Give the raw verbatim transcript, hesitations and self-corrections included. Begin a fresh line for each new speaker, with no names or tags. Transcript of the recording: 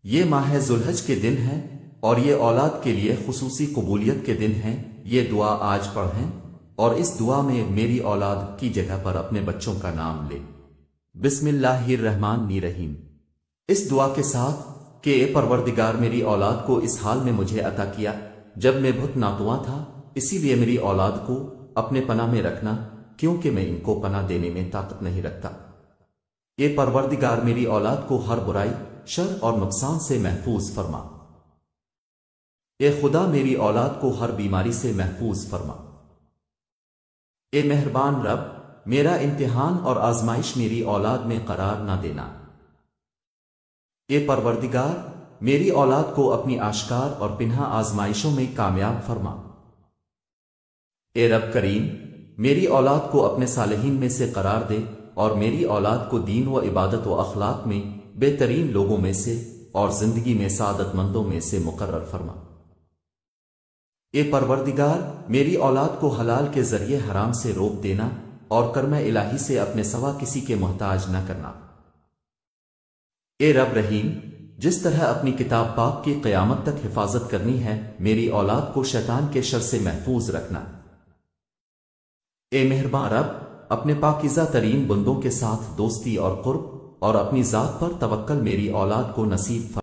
یہ ماہ ذوالحج کے دن ہیں اور یہ اولاد کے لیے خصوصی قبولیت کے دن ہیں۔ یہ دعا آج پڑھیں اور اس دعا میں میری اولاد کی جگہ پر اپنے بچوں کا نام لے۔ بسم اللہ الرحمن الرحیم۔ اس دعا کے ساتھ کہ اے پروردگار میری اولاد کو اس حال میں مجھے عطا کیا جب میں بہت ناتواں تھا، اسی لیے میری اولاد کو اپنے پناہ میں رکھنا کیونکہ میں ان کو پناہ دینے میں طاقت نہیں رکھتا۔ اے پروردگار میری اولاد کو ہر برائی، شر اور نقصان سے محفوظ فرما۔ اے خدا میری اولاد کو ہر بیماری سے محفوظ فرما۔ اے مہربان رب، میرا امتحان اور آزمائش میری اولاد میں قرار نہ دینا۔ اے پروردگار میری اولاد کو اپنی آشکار اور پنہا آزمائشوں میں کامیاب فرما۔ اے رب کریم میری اولاد کو اپنے صالحین میں سے قرار دے اور میری اولاد کو دین و عبادت و اخلاق میں بہترین لوگوں میں سے اور زندگی میں سعادت مندوں میں سے مقرر فرما۔ اے پروردگار میری اولاد کو حلال کے ذریعے حرام سے روک دینا اور کرم الہی سے اپنے سوا کسی کے محتاج نہ کرنا۔ اے رب رحیم جس طرح اپنی کتاب پاک کی قیامت تک حفاظت کرنی ہے، میری اولاد کو شیطان کے شر سے محفوظ رکھنا۔ اے مہربان رب اپنے پاکیزہ ترین بندوں کے ساتھ دوستی اور قرب اور اپنی ذات پر توکل میری اولاد کو نصیب فرما۔